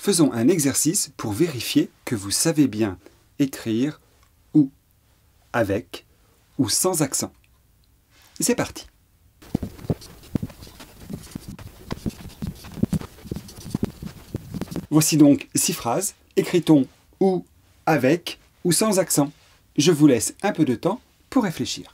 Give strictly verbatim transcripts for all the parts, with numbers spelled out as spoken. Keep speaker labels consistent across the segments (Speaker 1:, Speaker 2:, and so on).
Speaker 1: faisons un exercice pour vérifier que vous savez bien écrire ou, avec ou sans accent. C'est parti. Voici donc six phrases. Écrit-on ou, avec ou sans accent? Je vous laisse un peu de temps pour réfléchir.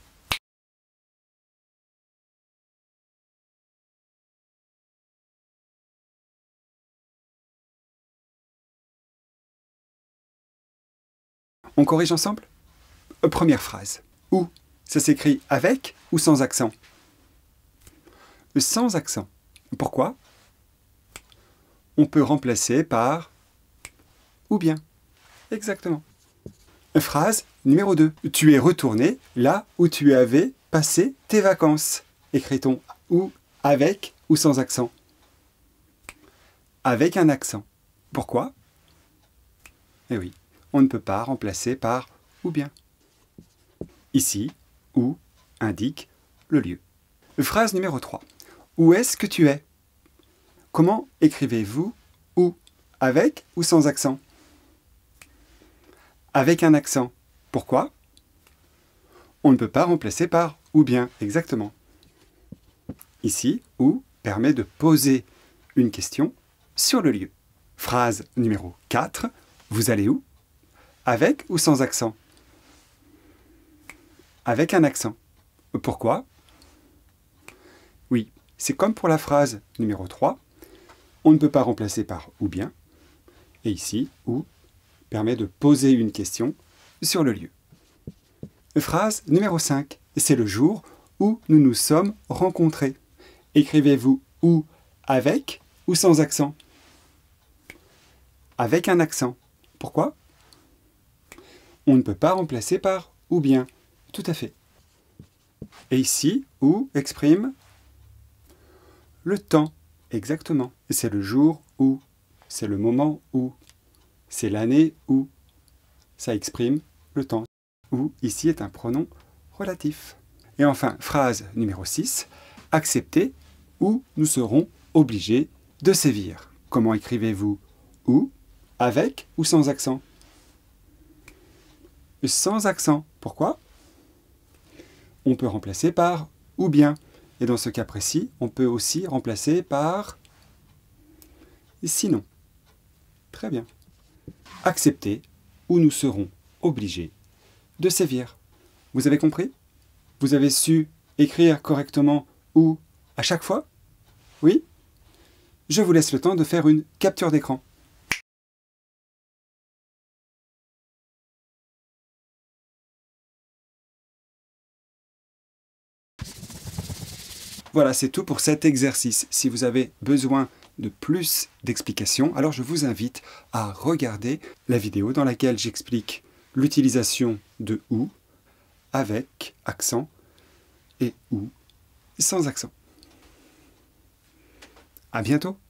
Speaker 1: On corrige ensemble? Première phrase. Ou, ça s'écrit avec ou sans accent? Sans accent. Pourquoi? On peut remplacer par ou bien. Exactement. Phrase numéro deux. Tu es retourné là où tu avais passé tes vacances. Écrit-on ou avec ou sans accent? Avec un accent. Pourquoi? Eh oui, on ne peut pas remplacer par ou bien. Ici, où indique le lieu. Phrase numéro trois. Où est-ce que tu es? Comment écrivez-vous où? Avec ou sans accent? Avec un accent. Pourquoi? On ne peut pas remplacer par ou bien, exactement. Ici, où permet de poser une question sur le lieu. Phrase numéro quatre. Vous allez où? Avec ou sans accent? Avec un accent. Pourquoi? Oui, c'est comme pour la phrase numéro trois. On ne peut pas remplacer par ou bien. Et ici, où permet de poser une question sur le lieu. Phrase numéro cinq. C'est le jour où nous nous sommes rencontrés. Écrivez-vous où avec ou sans accent? Avec un accent. Pourquoi? On ne peut pas remplacer par ou bien. Tout à fait. Et ici, où exprime le temps. Exactement. C'est le jour où. C'est le moment où. C'est l'année où. Ça exprime le temps. Où ici est un pronom relatif. Et enfin, phrase numéro six. Accepter ou nous serons obligés de sévir. Comment écrivez-vous ou? Avec ou sans accent? Sans accent. Pourquoi? On peut remplacer par ou bien. Et dans ce cas précis, on peut aussi remplacer par sinon. Très bien. Accepter ou nous serons obligés de sévir. Vous avez compris? Vous avez su écrire correctement ou à chaque fois? Oui? Je vous laisse le temps de faire une capture d'écran. Voilà, c'est tout pour cet exercice. Si vous avez besoin de plus d'explications, alors je vous invite à regarder la vidéo dans laquelle j'explique l'utilisation de ou avec accent et ou sans accent. À bientôt!